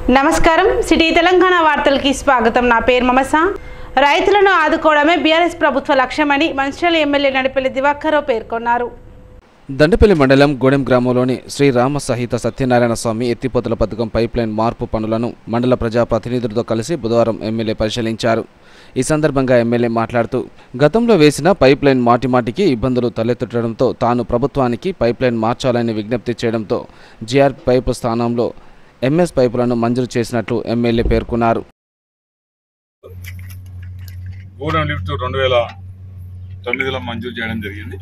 నమస్కారం సిటీ తెలంగాణ వార్తలకి స్వాగతం। నా పేరు మమస। రైతులను ఆదుకోవడమే బీఆర్ఎస్ ప్రభుత్వ లక్ష్యమని మంచిర్యాల ఎమ్మెల్యే నడిపెల్లి దివాకర్ పేర్కొన్నారు। దండపల్లి మండలం గూడెం గ్రామంలోని శ్రీ రామ సహిత సత్యనారాయణ స్వామి ఎత్తిపోతల పథకం పైప్లైన్ మార్పు పనులను మండల ప్రజా ప్రతినిధులతో కలిసి బుధవారం ఎమ్మెల్యే పరిశీలించారు। ఈ సందర్భంగా ఎమ్మెల్యే మాట్లాడుతూ గతంలో వేసిన పైప్లైన్ మాటిమాటికి ఇబ్బందులు తలెత్తడంతో తాను ప్రభుత్వానికి పైప్లైన్ మార్చాలని విజ్ఞప్తి చేయడంతో జిఆర్ పైపు స్థానంలో ఎంఎస్ పైపులను మంజూరు చేసినట్లు ఎమ్మెల్యే పేర్కొన్నారు। గూడెం లిఫ్ట్ 2009లో మంజూరు చేయడం జరిగింది।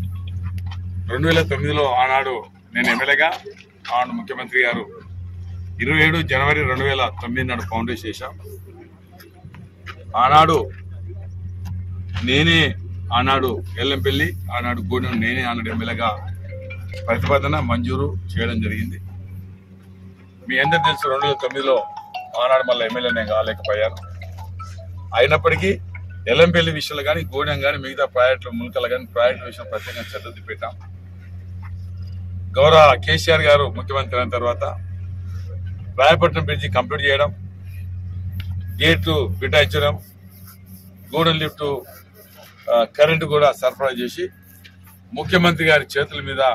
2009లో ఆనాడు నేను ఎమ్మెల్యేగా ఆనాడు ముఖ్యమంత్రి గారు 27 జనవరి 2009 నాడు ఫౌండేషన్ చేశాం। ఆనాడు నేనే ఎల్లంపల్లి ఆనాడు గూడెం నేనే ఆనాడు ఎమ్మెల్యేగా ప్రతిపాదన మంజూరు చేయడం జరిగింది। మీ అందరూ తెలుసు 2009లో ఆనాడు మళ్ళీ ఎమ్మెల్యే నేను కాలేకపోయాను। అయినప్పటికీ ఎల్లంపల్లి విషయంలో కానీ గూడెం కానీ మిగతా ప్రాజెక్టులు మునకలు కానీ ప్రాజెక్టుల విషయం ప్రత్యేకంగా శ్రద్ధ పెట్టాం। గౌరవ కేసీఆర్ గారు ముఖ్యమంత్రి అయిన తర్వాత రాయపట్నం బ్రిడ్జి కంప్లీట్ చేయడం, గేట్లు బిటాయించడం, గూడెం లిఫ్ట్ కరెంటు కూడా సరఫరా చేసి ముఖ్యమంత్రి గారి చేతుల మీద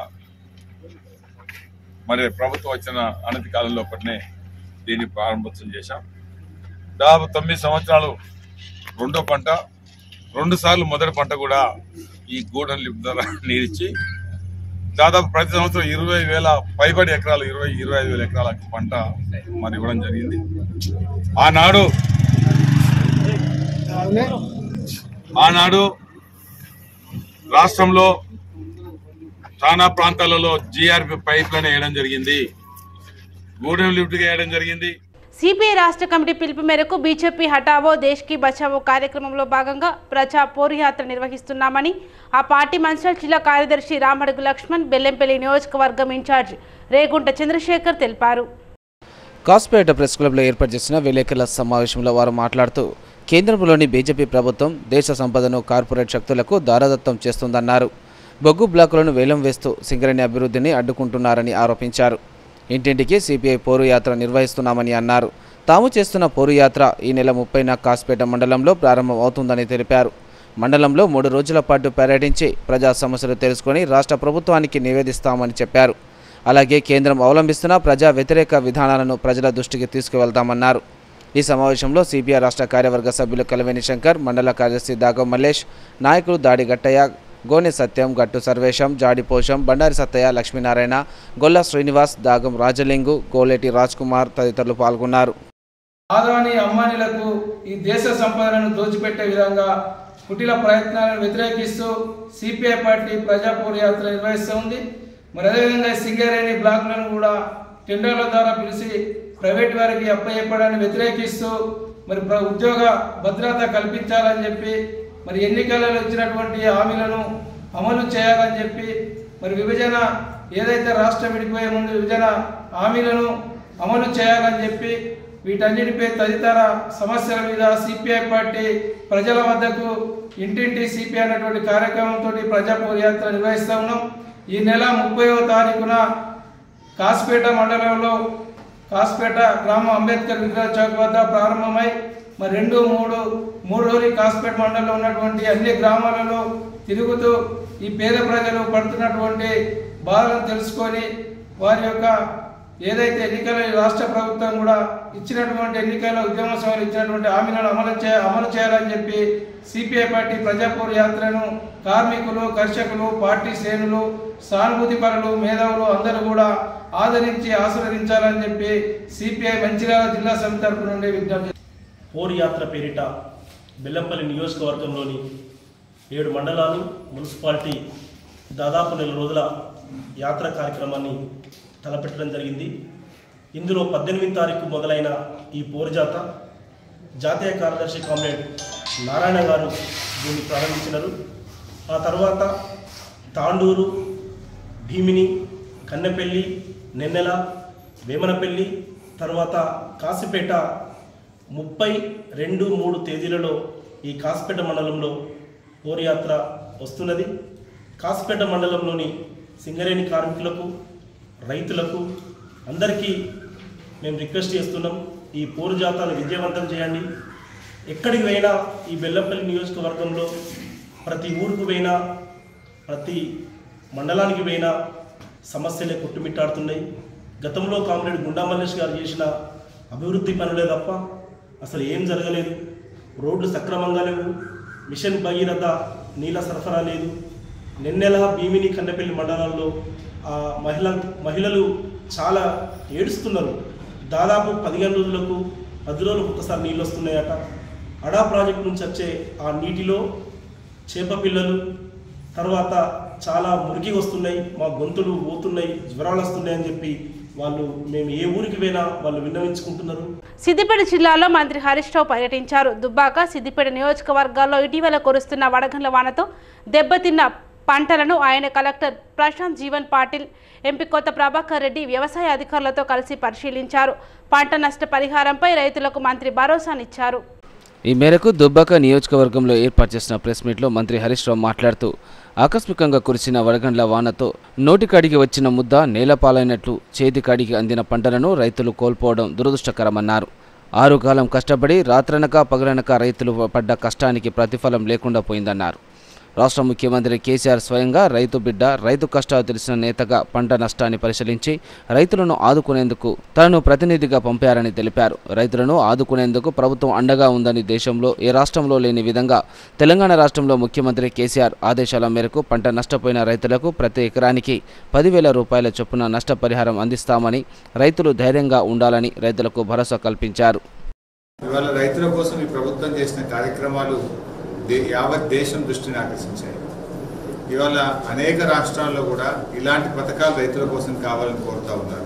మరి ప్రభుత్వం వచ్చిన అనతి కాలంలో పట్నే దీన్ని ప్రారంభోత్సవం చేశాం। దాదాపు 9 సంవత్సరాలు రెండో పంట, 2 సార్లు మొదటి పంట కూడా ఈ గూడెం లిఫ్ట్ ద్వారా నీరిచ్చి దాదాపు ప్రతి సంవత్సరం 20,000 పైబడి ఎకరాలు 25,000 ఎకరాల పంట మరి ఇవ్వడం జరిగింది। ఆనాడు రాష్ట్రంలో చాలా ప్రాంతాలలో జిఆర్పి పైప్లను వేయడం జరిగింది, గూడెం లిఫ్ట్ వేయడం జరిగింది। సిపిఐ రాష్ట్ర కమిటీ పిలుపు మేరకు బీజేపీ హటావో దేశ్ కి బచావో కార్యక్రమంలో భాగంగా ప్రజా పోరుయాత్ర నిర్వహిస్తున్నామని ఆ పార్టీ మంచిర్యాల జిల్లా కార్యదర్శి రామడుగు లక్ష్మణ్, బెల్లంపల్లి నియోజకవర్గం ఇన్ఛార్జ్ రేగుంట చంద్రశేఖర్ తెలిపారు। కాస్పేట ప్రెస్ క్లబ్లో ఏర్పాటు చేసిన విలేకరుల సమావేశంలో వారు మాట్లాడుతూ కేంద్రంలోని బీజేపీ ప్రభుత్వం దేశ సంపదను కార్పొరేట్ శక్తులకు దారదత్తం చేస్తుందన్నారు। బొగ్గు బ్లాకులను వేలం వేస్తూ సింగరేణి అభివృద్ధిని అడ్డుకుంటున్నారని ఆరోపించారు। ఇంటింటికి సిపిఐ పోరుయాత్ర నిర్వహిస్తున్నామని అన్నారు। తాము చేస్తున్న పోరుయాత్ర ఈ నెల 30న కాస్పేట మండలంలో ప్రారంభం అవుతుందని తెలిపారు। మండలంలో 3 రోజుల పాటు పర్యటించి ప్రజా సమస్యలు తెలుసుకొని రాష్ట్ర ప్రభుత్వానికి నివేదిస్తామని చెప్పారు। అలాగే కేంద్రం అవలంబిస్తున్న ప్రజా వ్యతిరేక విధానాలను ప్రజల దృష్టికి తీసుకువెళ్తామన్నారు। ఈ సమావేశంలో సిపిఐ రాష్ట్ర కార్యవర్గ సభ్యులు కలవేని శంకర్, మండల కార్యదర్శి దాగం మల్లేష్, నాయకులు దాడి గట్టయ్య, గోనె సత్యం, గట్టు సర్వేశం, జాడి పోషం, బండారి సత్తయ్య, లక్ష్మీనారాయణ, గొల్ల శ్రీనివాస్, దాగం రాజలింగు, గోలేటి రాజ్ కుమార్ తదితరులు పాల్గొన్నారు। ఆదాని అమ్మానిలకు ఈ దేశ సంపదలను దోచిపెట్టే విధంగా కుటిల ప్రయత్నాలను వ్యతిరేకిస్తూ సిపిఐ పార్టీ ప్రజా పోరుయాత్ర నిర్వహిస్తుంది। మరి అదేవిధంగా సింగరేణి బ్లాక్లను కూడా టెండర్ల ద్వారా పిలిచి ప్రైవేట్ వారికి అప్పచెప్పడాన్ని వ్యతిరేకిస్తూ మరి ఉద్యోగ భద్రత కల్పించాలని చెప్పి, మరి ఎన్నికలలో ఇచ్చినటువంటి హామీలను అమలు చేయాలని చెప్పి, మరి విభజన ఏదైతే రాష్ట్రం విడిపోయే ముందు విభజన హామీలను అమలు చేయాలని చెప్పి, వీటన్నిటిపై తదితర సమస్యల మీద సిపిఐ పార్టీ ప్రజల వద్దకు ఇంటింటి సిపిఐ అనేటువంటి కార్యక్రమంతో ప్రజా పోరుయాత్ర నిర్వహిస్తూ ఉన్నాం। ఈ నెల 30వ తారీఖున కాస్పేట మండలంలో కాస్పేట గ్రామం అంబేద్కర్ విగ్రహ చౌక్ వద్ద ప్రారంభమై మరి 2-3 రోజులు కాస్పేట మండలంలో ఉన్నటువంటి అన్ని గ్రామాలలో తిరుగుతూ ఈ పేద ప్రజలు పడుతున్నటువంటి బాధలను తెలుసుకొని వారి యొక్క ఏదైతే ఎన్నికల రాష్ట్ర ప్రభుత్వం కూడా ఇచ్చినటువంటి ఎన్నికల ఉద్యమ సభలు ఇచ్చినటువంటి హామీలను అమలు చేయాలని చెప్పి సిపిఐ పార్టీ ప్రజా పోరుయాత్రను కార్మికులు, కర్షకులు, పార్టీ శ్రేణులు, సానుభూతి పరులు, మేధావులు అందరూ కూడా ఆదరించి ఆశీర్వదించాలని చెప్పి సిపిఐ మంచిర్యాల జిల్లా సమితి తరపు నుండి విజ్ఞప్తి। పోరుయాత్ర పేరిట బెల్లంపల్లి నియోజకవర్గంలోని 7 మండలాలు, మున్సిపాలిటీ దాదాపు 4 రోజుల యాత్ర కార్యక్రమాన్ని తలపెట్టడం జరిగింది। ఇందులో 18వ తారీఖు మొదలైన ఈ పోరుజాత జాతీయ కార్యదర్శి కామ్రేడ్ నారాయణ గారు దీన్ని ప్రారంభించినారు। ఆ తర్వాత తాండూరు, భీమిని, కన్నెపల్లి, నెన్నెల, వేమనపల్లి, తర్వాత కాసిపేట 30, 2, 3 తేదీలలో ఈ కాసిపేట మండలంలో పోరుయాత్ర వస్తున్నది। కాసిపేట మండలంలోని సింగరేణి కార్మికులకు, రైతులకు అందరికీ మేము రిక్వెస్ట్ చేస్తున్నాం, ఈ పోరు జాతాను విజయవంతం చేయండి. ఎక్కడికి పోయినా ఈ బెల్లంపల్లి నియోజకవర్గంలో ప్రతి ఊరికి పోయినా ప్రతి మండలానికి పోయినా సమస్యలే కొట్టుమిట్టాడుతున్నాయి. గతంలో కామ్రేడ్ గుండా మల్లేష్ గారు చేసిన అభివృద్ధి పనులే తప్ప అసలు ఏం జరగలేదు. రోడ్లు సక్రమంగా లేవు, మిషన్ భగీరథ నీళ్ళ సరఫరా లేదు. నెన్నెల భీమిని కన్నెపల్లి మండలాల్లో మహిళలు చాలా ఏడుస్తున్నారు. దాదాపు 15 రోజులకు 10 రోజులకు ఒకసారి నీళ్ళు వస్తున్నాయట. అడా ప్రాజెక్ట్ నుంచి వచ్చే ఆ నీటిలో చేప పిల్లలు తర్వాత చాలా మురికి వస్తున్నాయి, మా గొంతులు పోతున్నాయి, జ్వరాలు వస్తున్నాయని చెప్పి వాళ్ళు మేము ఏ ఊరికి పోయినా వాళ్ళు విన్నవించుకుంటున్నారు. సిద్దిపేట జిల్లాలో మంత్రి హరీష్ రావు పర్యటించారు. దుబ్బాక, సిద్దిపేట నియోజకవర్గాల్లో ఇటీవల కురుస్తున్న వడగండ్ల వానతో దెబ్బతిన్న పంటలను ఆయన కలెక్టర్ ప్రశాంత్ జీవన్ పాటిల్, ఎంపీ కొత్త ప్రభాకర్ రెడ్డి వ్యవసాయ అధికారులతో కలిసి పరిశీలించారు. పంట నష్ట పరిహారంపై రైతులకు మంత్రి భరోసానిచ్చారు. ఈ మేరకు దుబ్బాక నియోజకవర్గంలో ఏర్పాటు చేసిన ప్రెస్ మీట్లో మంత్రి హరీష్ రావు మాట్లాడుతూ ఆకస్మికంగా కురిసిన వడగండ్ల వానతో నోటికాడికి వచ్చిన ముద్ద నేలపాలైనట్లు చేతికాడికి అందిన పంటలను రైతులు కోల్పోవడం దురదృష్టకరమన్నారు. 6 కాలం కష్టపడి రాత్రనక పగలనక రైతులు పడ్డ కష్టానికి ప్రతిఫలం లేకుండా పోయిందన్నారు. రాష్ట్ర ముఖ్యమంత్రి కేసీఆర్ స్వయంగా రైతు బిడ్డ, రైతు కష్టాలు తెలిసిన నేతగా పంట నష్టాన్ని పరిశీలించి రైతులను ఆదుకునేందుకు తనను ప్రతినిధిగా పంపారని తెలిపారు. రైతులను ఆదుకునేందుకు ప్రభుత్వం అండగా ఉందని దేశంలో ఏ రాష్ట్రంలో లేని విధంగా తెలంగాణ రాష్ట్రంలో ముఖ్యమంత్రి కేసీఆర్ ఆదేశాల మేరకు పంట నష్టపోయిన రైతులకు ప్రతి ఎకరానికి 10,000 రూపాయల చొప్పున నష్టపరిహారం అందిస్తామని, రైతులు ధైర్యంగా ఉండాలని రైతులకు భరోసా కల్పించారు. ఇవాళ రైతుల కోసం ఈ ప్రభుత్వం చేసిన కార్యక్రమాలు యావత్ దేశం దృష్టిని ఆకర్షించాయి. ఇవాళ అనేక రాష్ట్రాల్లో కూడా ఇలాంటి పథకాలు రైతుల కోసం కావాలని కోరుతూ ఉన్నారు.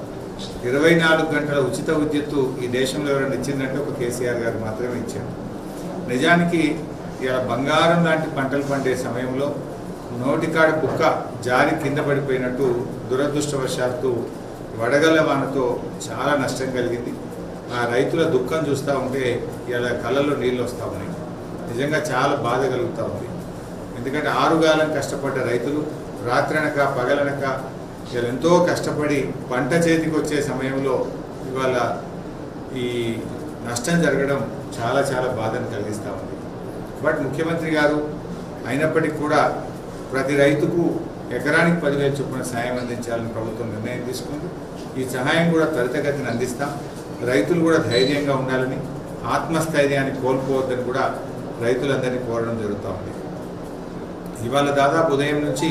24 గంటల ఉచిత విద్యుత్తు ఈ దేశంలో ఎవరైనా ఇచ్చిందంటే ఒక కేసీఆర్ గారు మాత్రమే ఇచ్చారు. నిజానికి ఇలా బంగారం లాంటి పంటలు పండే సమయంలో నోటికాడి బుక్క జారి కింద పడిపోయినట్టు దురదృష్టవశాత్తు వడగళ్ల వానతో చాలా నష్టం కలిగింది. ఆ రైతుల దుఃఖం చూస్తూ ఉంటే ఇలా కళ్ళల్లో నీళ్ళు వస్తూ ఉన్నాయి. నిజంగా చాలా బాధ కలుగుతూ ఉంది. ఎందుకంటే 6 కాలం కష్టపడ్డ రైతులు రాత్రనక పగలనక ఇలా ఎంతో కష్టపడి పంట చేతికి వచ్చే సమయంలో ఇవాళ ఈ నష్టం జరగడం చాలా చాలా బాధను కలిగిస్తూ ఉంది. బట్ ముఖ్యమంత్రి గారు అయినప్పటికీ కూడా ప్రతి రైతుకు ఎకరానికి 10,000 చొప్పున సాయం అందించాలని ప్రభుత్వం నిర్ణయం తీసుకుంది. ఈ సహాయం కూడా త్వరితగతిని అందిస్తాం. రైతులు కూడా ధైర్యంగా ఉండాలని, ఆత్మస్థైర్యాన్ని కోల్పోవద్దని కూడా రైతులందరినీ కోరడం జరుగుతూ ఉంది. ఇవాళ దాదాపు ఉదయం నుంచి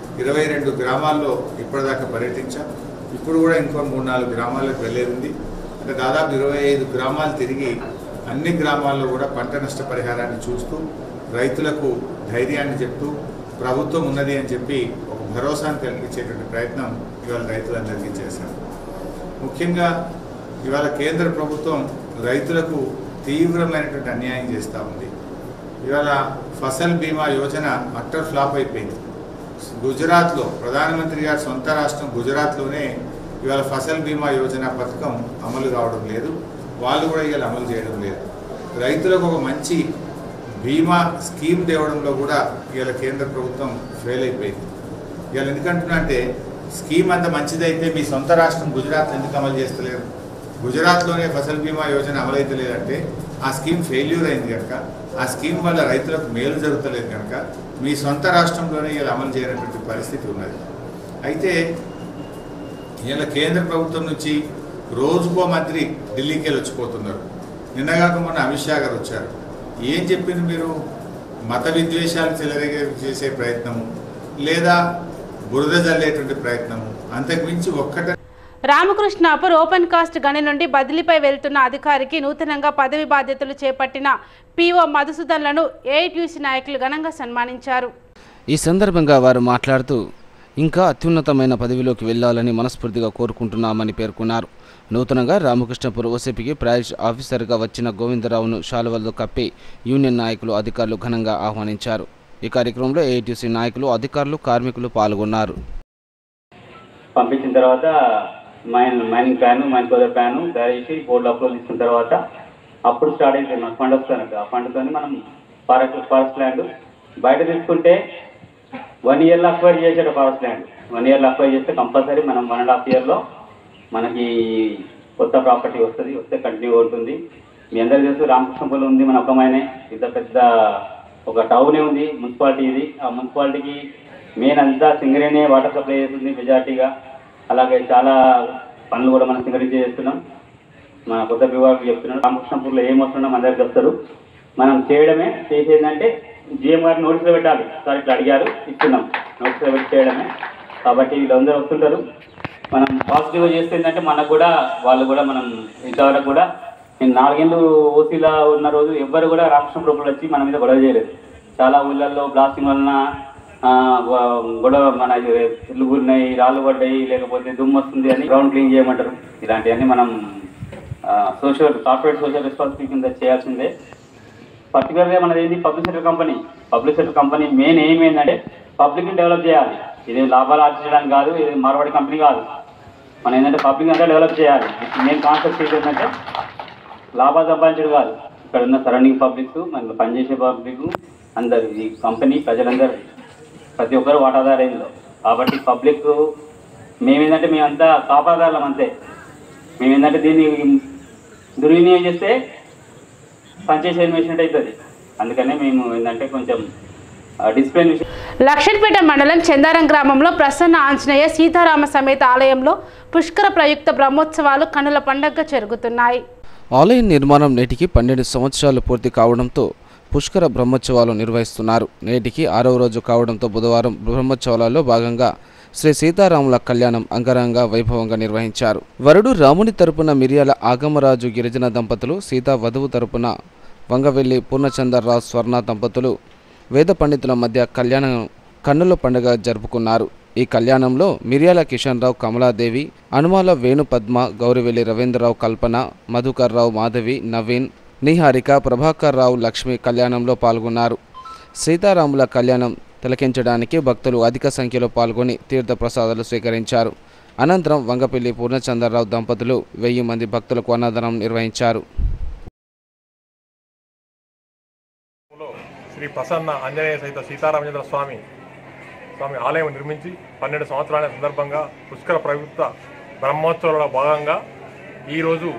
22 గ్రామాల్లో ఇప్పటిదాకా పర్యటించాం. ఇప్పుడు కూడా ఇంకో 3-4 గ్రామాలకు వెళ్ళేది. అంటే దాదాపు 25 గ్రామాలు తిరిగి అన్ని గ్రామాల్లో కూడా పంట నష్ట పరిహారాన్ని చూస్తూ రైతులకు ధైర్యాన్ని చెప్తూ ప్రభుత్వం ఉన్నది అని చెప్పి ఒక భరోసాను కలిగించేటువంటి ప్రయత్నం ఇవాళ రైతులందరికీ చేశారు. ముఖ్యంగా ఇవాళ కేంద్ర ప్రభుత్వం రైతులకు తీవ్రమైనటువంటి అన్యాయం చేస్తూ ఉంది. ఇవాళ ఫసల్ బీమా యోజన అట్టర్ ఫ్లాప్ అయిపోయింది. గుజరాత్లో ప్రధానమంత్రి గారి సొంత రాష్ట్రం గుజరాత్లోనే ఇవాళ ఫసల్ బీమా యోజన పథకం అమలు కావడం లేదు. వాళ్ళు కూడా ఇవాళ అమలు చేయడం లేదు. రైతులకు ఒక మంచి బీమా స్కీమ్ తేవడంలో కూడా ఇవాళ కేంద్ర ప్రభుత్వం ఫెయిల్ అయిపోయింది. ఇవాళ ఎందుకంటున్నా అంటే స్కీమ్ అంత మంచిదైతే మీ సొంత రాష్ట్రం గుజరాత్ ఎందుకు అమలు చేస్తలేరు? గుజరాత్లోనే ఫసల్ బీమా యోజన అమలైతే లేదంటే ఆ స్కీమ్ ఫెయిల్యూర్ అయింది కనుక, ఆ స్కీమ్ వల్ల రైతులకు మేలు జరుగుతలేదు కనుక మీ సొంత రాష్ట్రంలోనే ఇలా అమలు చేయనటువంటి పరిస్థితి ఉన్నది. అయితే ఇలా కేంద్ర ప్రభుత్వం నుంచి రోజుకో మంత్రి ఢిల్లీకి వెళ్ళి వచ్చిపోతున్నారు. నిన్నగాక మొన్న అమిత్ షా గారు వచ్చారు. ఏం చెప్పింది మీరు? మత విద్వేషాలు చెలరేగే చేసే ప్రయత్నము లేదా బురద జల్లేటువంటి ప్రయత్నము, అంతకుమించి ఒక్కటే. రామకృష్ణాపూర్ ఓపెన్ కాస్ట్ గని నుండి బదిలీపై వెళ్తున్న అధికారికి నూతనంగా పదవి బాధ్యతలు చేపట్టిన పిఓ మధుసూదన్లను ఏఐటీయూసీ నాయకులు ఘనంగా సన్మానించారు. ఈ సందర్భంగా వారు మాట్లాడుతూ ఇంకా అత్యున్నతమైన పదవిలోకి వెళ్లాలని మనస్ఫూర్తిగా కోరుకుంటున్నామని పేర్కొన్నారు. నూతనంగా రామకృష్ణాపూర్ ఓసీపీకి ప్రాజెక్ట్ ఆఫీసర్గా వచ్చిన గోవిందరావును శాలువలతో కప్పి యూనియన్ నాయకులు, అధికారులు ఘనంగా ఆహ్వానించారు. ఈ కార్యక్రమంలో ఏఐటీయూసీ నాయకులు, అధికారులు, కార్మికులు పాల్గొన్నారు. పంపించిన తర్వాత మైనింగ్ ప్లాన్, మైన్ కోదర్ ప్లాన్ తయారు చేసి బోర్డులో అప్లోడ్ తీసుకున్న తర్వాత అప్పుడు స్టార్ట్ అయిపోయింది మనకు ఫండ్ వస్తాను. ఆ ఫండ్తో మనం ఫారెస్ట్ ల్యాండ్ బయట తీసుకుంటే 1 ఇయర్లో అక్వైర్ చేసాడు. ఫారెస్ట్ ల్యాండ్ 1 ఇయర్లో అక్వైర్ చేస్తే కంపల్సరీ మనం 1.5 ఇయర్లో మనకి కొత్త ప్రాపర్టీ వస్తే కంటిన్యూ ఉంటుంది. మీ అందరికీ తెలుసు రామకృష్ణపురం ఉంది, మన ఒక్కమైనే ఇంత పెద్ద ఒక టౌనే ఉంది, మున్సిపాలిటీ ఇది. ఆ మున్సిపాలిటీకి మెయిన్ అంతా సింగరేణి వాటర్ సప్లై చేస్తుంది మెజార్టీగా. అలాగే చాలా పనులు కూడా మనం సింగరేణి చేస్తున్నాం. మన కొత్త విభాగం చెప్తున్నాం, రామకృష్ణపూర్లో ఏం వస్తున్నాం అందరికి వస్తారు. మనం చేసేదంటే జిఎం గారికి నోటీసులు పెట్టాలి. సార్ ఇట్లా అడిగారు, ఇస్తున్నాం, నోటీసులు పెట్టి చేయడమే. కాబట్టి వీళ్ళందరూ వస్తుంటారు. మనం పాజిటివ్గా చేస్తే ఏంటంటే మనకు కూడా వాళ్ళు కూడా మనం ఇంతవరకు కూడా నేను 4 ఏళ్ళు ఓసీలా ఉన్న రోజు ఎవ్వరు కూడా రామకృష్ణపురంలో వచ్చి మన మీద గొడవ చేయలేదు. చాలా ఊళ్ళల్లో బ్లాస్టింగ్ వలన గొడవ మన ఇల్లు కూలినాయి, రాళ్ళు పడ్డాయి, లేకపోతే దుమ్ము వస్తుంది అని గ్రౌండ్ క్లీన్ చేయమంటారు. ఇలాంటివన్నీ మనం కార్పొరేట్ సోషల్ రెస్పాన్సిబిలిటీ కింద చేయాల్సిందే. పర్టికులర్గా మనది ఏంటి public sector company main aim ఏంటంటే పబ్లిక్ని డెవలప్ చేయాలి. ఇది లాభాలు ఆర్జించడానికి కాదు, ఇది మార్వాడి కంపెనీ కాదు. మనం ఏంటంటే పబ్లిక్ అంతా డెవలప్ చేయాలి. మెయిన్ కాన్సెప్ట్ ఏంటంటే లాభాలు సంపాదించడం కాదు. ఇక్కడ ఉన్న సరౌండింగ్ పబ్లిక్, మన పనిచేసే పబ్లిక్ అందరు, ఈ కంపెనీ ప్రజలందరూ ప్రతి ఒక్కరు వాటాదారులో. కాబట్టి పబ్లిక్ మేమేంటంటే కాపాదారులం అంతే. మేమేంటంటే దీన్ని దుర్వినియోగం చేస్తే పనిచేసే ఇన్వెస్ట్మెంట్ అవుతుంది. అందుకనే మేము ఏంటంటే కొంచెం డిసిప్లిన్. లక్షణపేట మండలం చందారం గ్రామంలో ప్రసన్న ఆంజనేయ సీతారామ సమేత ఆలయంలో పుష్కర ప్రయుక్త బ్రహ్మోత్సవాలు కన్నుల పండుగగా జరుగుతున్నాయి. ఆలయ నిర్మాణం నేటికి 12 సంవత్సరాలు పూర్తి కావడంతో పుష్కర బ్రహ్మోత్సవాలు నిర్వహిస్తున్నారు. నేటికి 6వ రోజు కావడంతో బుధవారం బ్రహ్మోత్సవాలలో భాగంగా శ్రీ సీతారాముల కళ్యాణం అంగరంగ వైభవంగా నిర్వహించారు. వరుడు రాముని తరపున మిర్యాల ఆగమరాజు గిరిజన దంపతులు, సీతా వధువు తరపున వంగవెల్లి పూర్ణచంద్రరావు స్వర్ణ దంపతులు వేద పండితుల మధ్య కళ్యాణం కన్నుల పండుగ జరుపుకున్నారు. ఈ కళ్యాణంలో మిర్యాల కిషన్ రావు, కమలాదేవి, అనుమాల వేణు పద్మ, గౌరివెల్లి రవీంద్రరావు, కల్పన, మధుకర్ రావు, మాధవి, నవీన్, నిహారిక, ప్రభాకర్ రావు, లక్ష్మి కళ్యాణంలో పాల్గొన్నారు. సీతారాముల కళ్యాణం తిలకించడానికి భక్తులు అధిక సంఖ్యలో పాల్గొని తీర్థ ప్రసాదాలు స్వీకరించారు. అనంతరం వంగపల్లి పూర్ణచంద్రరావు దంపతులు 1000 మంది భక్తులకు అన్నదానం నిర్వహించారు. శ్రీ ప్రసన్న ఆంజనేయ సహిత సీతారామచంద్ర స్వామి ఆలయం నిర్మించి 12 సంవత్సరాల సందర్భంగా పుష్కర ప్రయుక్త బ్రహ్మోత్సవాల భాగంగా ఈరోజు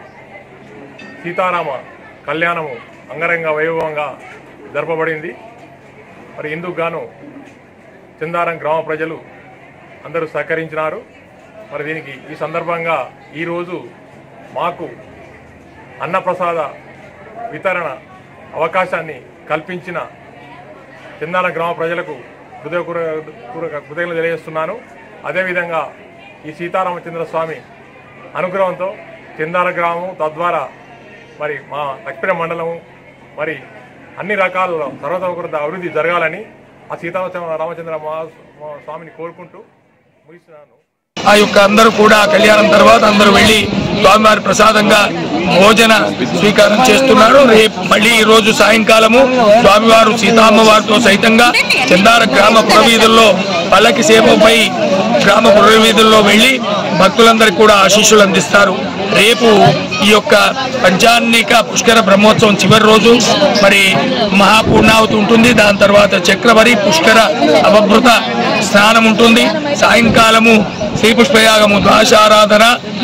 సీతారామ కళ్యాణము అంగరంగ వైభవంగా జరపబడింది. మరి ఇందుకు గాను చందారం గ్రామ ప్రజలు అందరూ సహకరించినారు. మరి దీనికి ఈ సందర్భంగా ఈరోజు మాకు అన్నప్రసాద వితరణ అవకాశాన్ని కల్పించిన చందారం గ్రామ ప్రజలకు కృతజ్ఞతలు తెలియజేస్తున్నాను. అదేవిధంగా ఈ సీతారామచంద్ర స్వామి అనుగ్రహంతో చందార గ్రామం, తద్వారా మరి మా లక్ష్మీపేట మండలము మరి అన్ని రకాల సర్వతోకృత అభివృద్ధి జరగాలని ఆ రామచంద్ర స్వామిని కోరుకుంటూ ముగిస్తున్నాను. ఆ యొక్క అందరూ కూడా కళ్యాణం తర్వాత అందరూ వెళ్ళి స్వామివారి ప్రసాదంగా భోజన స్వీకారం చేస్తున్నారు. రేపు మళ్ళీ ఈ రోజు సాయంకాలము స్వామివారు సీతామ్మవారితో సైతంగా చందార గ్రామ పురవీధుల్లో పల్లకి సేవపై గ్రామ పురవీధుల్లో వెళ్ళి భక్తులందరికీ కూడా ఆశీస్సులు అందిస్తారు. రేపు ఈ యొక్క పంచాన్నిక పుష్కర బ్రహ్మోత్సవం చివరి రోజు మరి మహాపూర్ణావతి ఉంటుంది. దాని తర్వాత చక్రవరి పుష్కర అవభృత స్నానం ఉంటుంది. సాయంకాలము శ్రీపుష్పయాగము, ద్వాదశారాధన,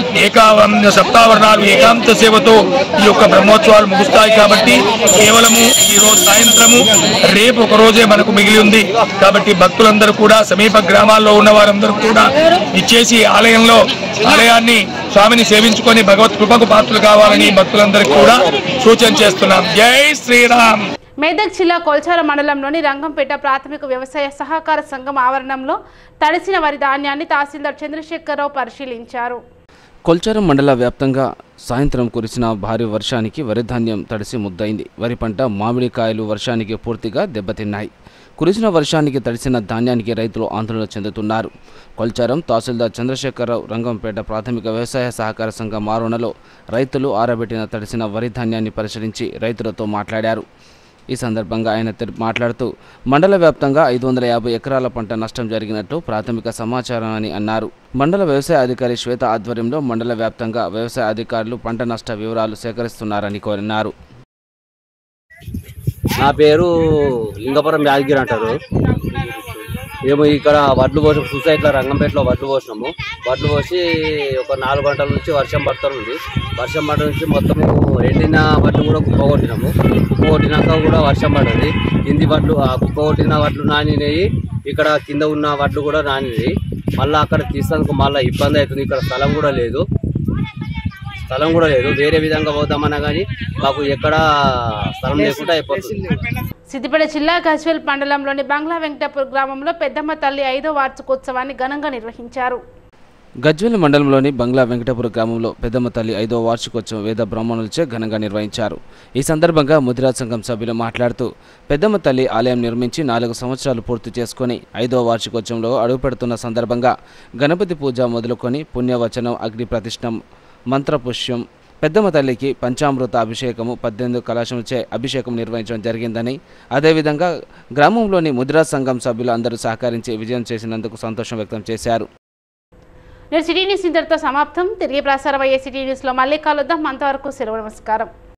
సప్తావరణాలు, ఏకాంత సేవతో ఈ యొక్క బ్రహ్మోత్సవాలు ముగుస్తాయి. కాబట్టి కేవలము ఈరోజు సాయంత్రము, రేపు ఒక రోజే మనకు మిగిలి ఉంది. కాబట్టి భక్తులందరూ కూడా సమీప గ్రామాల్లో ఉన్న వారందరూ కూడా ఇచ్చేసి ఆలయాన్ని స్వామిని సేవించుకొని భగవత్ కృపకు పాత్రలు కావాలని భక్తులందరికీ కూడా సూచన చేస్తున్నాం. జై శ్రీరామ్. మేదక్ జిల్లా కొల్చార మండలంలోని రంగంపేట ప్రాథమిక వ్యవసాయ సహకార సంఘం ఆవరణంలో తడిసిన వరి ధాన్యాన్ని తహసీల్దార్ చంద్రశేఖరరావు పరిశీలించారు. కొల్చారం మండల వ్యాప్తంగా సాయంత్రం కురిసిన భారీ వర్షానికి వరి ధాన్యం తడిసి ముద్దయింది. వరి పంట, మామిడికాయలు వర్షానికి పూర్తిగా దెబ్బతిన్నాయి. కురిసిన వర్షానికి తడిసిన ధాన్యానికి రైతులు ఆందోళన చెందుతున్నారు. కొల్చారం తహసీల్దార్ చంద్రశేఖరరావు రంగంపేట ప్రాథమిక వ్యవసాయ సహకార సంఘం ఆవరణలో రైతులు ఆరబెట్టిన తడిసిన వరి ధాన్యాన్ని పరిశీలించి రైతులతో మాట్లాడారు. ఈ సందర్భంగా ఆయన మాట్లాడుతూ మండల వ్యాప్తంగా 550 ఎకరాల పంట నష్టం జరిగినట్లు ప్రాథమిక సమాచారం అని అన్నారు. మండల వ్యవసాయ అధికారి శ్వేత ఆధ్వర్యంలో మండల వ్యాప్తంగా వ్యవసాయ అధికారులు పంట నష్ట వివరాలు సేకరిస్తున్నారని కోరినారు. నా పేరు లింగపురం యాదగిరి అంటారు. మేము ఇక్కడ వడ్లు పోసి సొసైటీలో రంగంపేటలో వడ్లు పోసినాము. వడ్లు పోసి ఒక 4 గంటల నుంచి వర్షం పడుతుంది. వర్షం పడడం నుంచి మొత్తము ఎండిన వడ్లు కూడా కుప్పగొట్టినాము. కుప్పగొట్టినాక కూడా వర్షం పడింది. కింది వడ్లు కుప్పగొట్టిన వడ్లు నానినాయి, ఇక్కడ కింద ఉన్న వడ్లు కూడా నానినాయి. మళ్ళీ అక్కడ తీసేందుకు మళ్ళీ ఇబ్బంది అవుతుంది. ఇక్కడ స్థలం కూడా లేదు. వేరే విధంగా పోదామన్నా కానీ మాకు ఎక్కడ స్థలం లేకుండా అయిపోతుంది. సిద్దిపేట జిల్లా గజ్వేల్ మండలంలోని బంగ్లా వెంకటాపూర్ గ్రామంలో పెద్దమ్మ తల్లి 5వ వార్షికోత్సవాన్ని ఘనంగా నిర్వహించారు. గజ్వేల్ మండలంలోని బంగ్లా వెంకటాపూర్ గ్రామంలో పెద్దమ్మ తల్లి 5వ వార్షికోత్సవం వేద బ్రాహ్మణులచే ఘనంగా నిర్వహించారు. ఈ సందర్భంగా ముదిరాజ్ సంఘం సభ్యులు మాట్లాడుతూ పెద్దమ్మ తల్లి ఆలయం నిర్మించి 4 సంవత్సరాలు పూర్తి చేసుకుని 5వ వార్షికోత్సవంలో అడుగుపెడుతున్న సందర్భంగా గణపతి పూజ మొదలుకొని పుణ్యవచనం, అగ్ని ప్రతిష్ఠం, మంత్రపుష్యం, పెద్దమ్మ తల్లికి పంచామృత అభిషేకము, 18 కలశములచే అభిషేకం నిర్వహించడం జరిగిందని, అదేవిధంగా గ్రామంలోని ముదిరాజ్ సంఘం సభ్యులు అందరూ సహకరించి విజయం చేసినందుకు సంతోషం వ్యక్తం చేశారు. సిటీ న్యూస్ ఇంతటితో సమాప్తం. తిరిగి ప్రసారం అయ్యే సిటీ న్యూస్లో మళ్ళీ కలుద్దాం. అంతవరకు సెలవు, నమస్కారం.